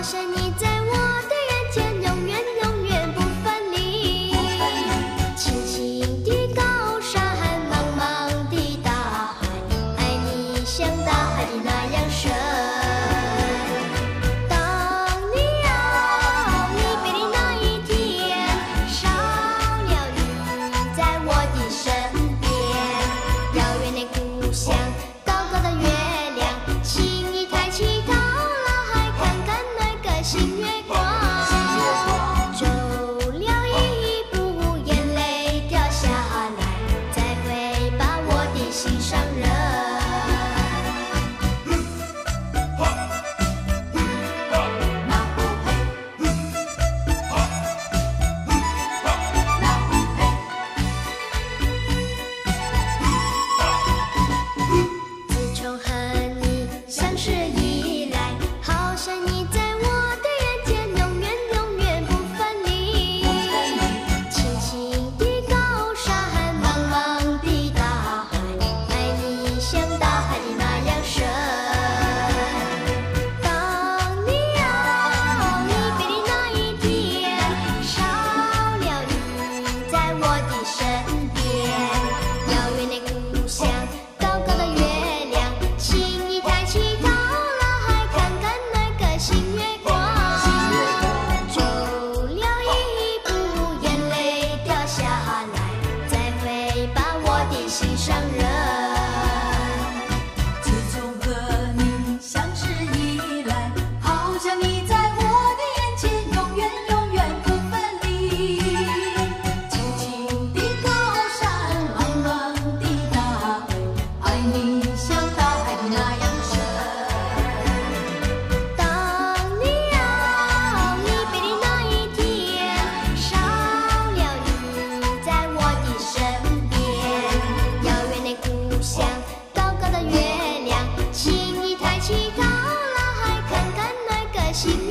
像你在我的眼前，永远永远不分离。青青的高山，茫茫的大海，爱你像大海的那样深。当你离别的那一天，少了你在我的身边，遥远的故乡，高高的月亮，请你抬起头来看看那个新月光。走了一步，眼泪掉下来，再会把我的心上人。自从和你相识以来，好像你在我的眼前，永远永远不分离。青青的高山，茫茫的大海，爱你像大海的那样深。当你离别的那一天，少了你在我的身边，遥远的故乡，高高的月亮，请你抬起头来看看那个新月光。走了一步，眼泪掉下来，再会把我的心上人。 自从和你相识以来，好像你在我的眼前，永远永远不分离。青青的高山，茫茫的大海，爱你像大海的那样深。 当你离别的那一天，少了你在我的身边，遥远的故乡，高高的月亮，请你抬起头来看看那个新